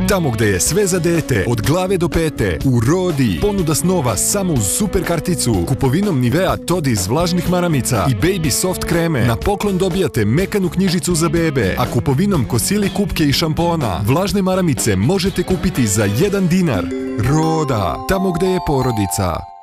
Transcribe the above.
Tamo gde je sve za dete, od glave do pete, u Rodi. Ponuda snova samo uz super karticu. Kupovinom Nivea Tod iz vlažnih maramica i Baby Soft kreme na poklon dobijate mekanu knjižicu za bebe, a kupovinom Kosili kupke i šampona vlažne maramice možete kupiti za 1 dinar. Roda, tamo gde je porodica.